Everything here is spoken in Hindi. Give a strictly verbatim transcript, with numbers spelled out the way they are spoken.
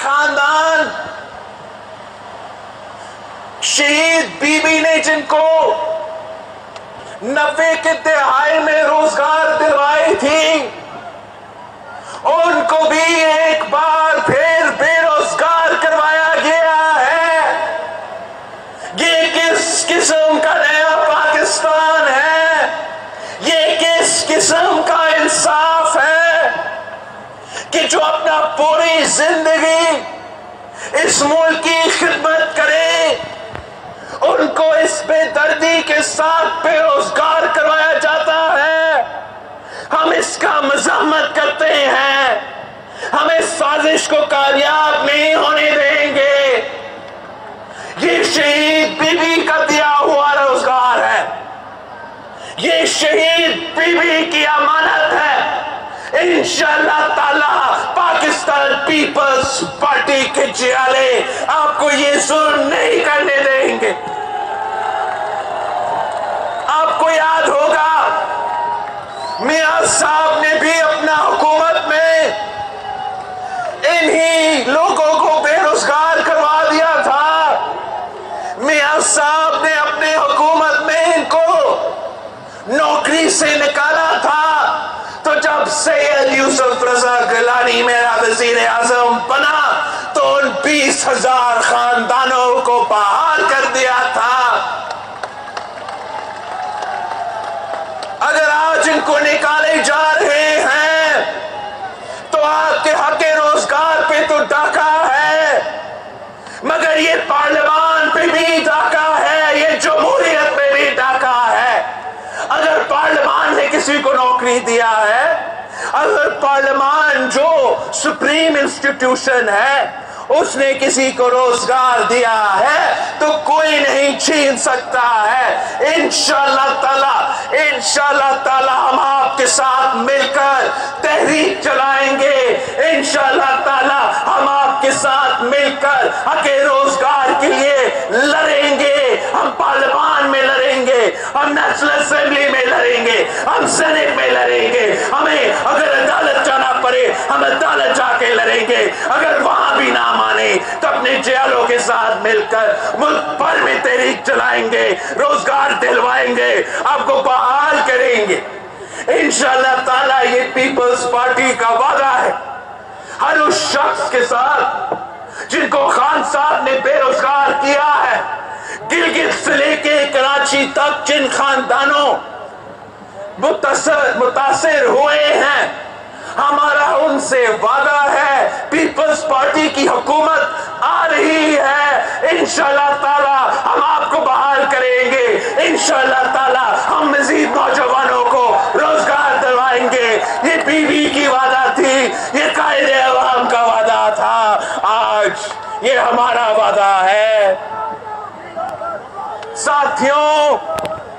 खानदान, शहीद बीबी ने जिनको नब्बे के दहाई में रोजगार दिलवाई थी, उनको भी एक बार फिर बेरोजगार करवाया गया है। ये किस किस्म का नया पाकिस्तान है? ये किस किस्म का इंसाफ है कि जो अपना पूरी जिंदगी इस मुल्क की खिदमत करे, उनको इस बेदर्दी के साथ बेरोजगार करवाया जाता है। हम इसका मजम्मत करते हैं, हम इस साजिश को कामयाब नहीं होने देंगे। ये शहीद बीबी का दिया हुआ रोजगार है, ये शहीद बीबी की अमानत है। इंशाअल्लाह ताला पाकिस्तान पीपल्स पार्टी के जियाले आपको ये जुल्म नहीं करने देंगे। आपको याद होगा मियां साहब ने भी अपना हुकूमत में इन्हीं लोगों को बेरोजगार करवा दिया था। मियां साहब ने अपने हुकूमत में इनको नौकरी से निकाला था। तो जब सैयद यूसुफ रजा गिलानी मेरा वजीर आजम बना तो उन बीस हजार खानदानों को बहाल कर दिया था। अगर आज इनको निकाले जा रहे हैं तो आपके हक रोजगार पे तो डाका है, मगर ये पार्लियामान पे भी डाका है, ये जमहूरियत पे भी डाका है। अगर पार्लियामान ने किसी को नौकरी दिया है, अगर पार्लियामान जो सुप्रीम इंस्टीट्यूशन है उसने किसी को रोजगार दिया है तो कोई नहीं छीन सकता है। इंशाअल्लाह ताला इंशाअल्लाह ताला हम आपके साथ मिलकर तहरीक चलाएंगे। इंशाअल्लाह ताला हम आपके साथ मिलकर हके रोजगार के लिए लड़ेंगे। हम पार्लियामान में लड़ेंगे, हम नेशनल असेंबली में लड़ेंगे, हम सेनेट में लड़ेंगे। हमें अगर अदालत जाना पड़े हम अदालत जाके लड़ेंगे। अगर वहां भी ना माने तो अपने जेलों के साथ मिलकर मुल्क भर में तहरीक चलाएंगे, रोजगार दिलवाएंगे, आपको बहाल करेंगे। इंशाअल्लाह ताला ये पीपल्स पार्टी का वादा है हर उस शख्स के साथ जिनको खान साहब ने बेरोजगार किया है, गिलगित से लेके कराची तक जिन खानदानों मुतासर मुतासिर हुए हैं, हमारा उनसे वादा है पीपल्स पार्टी की हुकूमत आ रही है। इंशाअल्लाह ताला हम आपको बहाल करेंगे। इंशाअल्लाह ताला हम मजीद नौजवानों को रोजगार दिलवाएंगे। ये बीबी की वादा थी, ये कायदे अवाम का वादा था, आज ये हमारा वादा है। साथियों,